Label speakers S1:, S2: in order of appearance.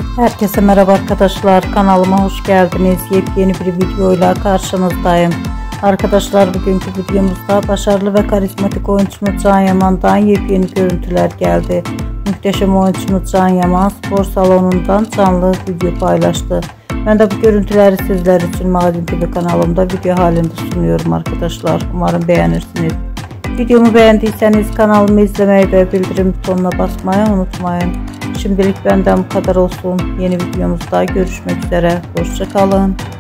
S1: Herkese merhaba arkadaşlar, kanalıma hoş geldiniz. Yepyeni bir videoyla karşınızdayım. Arkadaşlar, bugünkü videomuzda başarılı ve karizmatik oyuncumuz Can Yaman'dan yepyeni görüntüler geldi. Muhteşem oyuncumuz Can Yaman spor salonundan canlı video paylaştı. Ben de bu görüntüleri sizler için Magazin TV kanalımda video halinde sunuyorum arkadaşlar. Umarım beğenirsiniz. Videomu beğendiyseniz kanalımı izlemeyi ve bildirim butonuna basmayı unutmayın. Şimdilik benden bu kadar olsun. Yeni videomuzda görüşmek üzere. Hoşça kalın.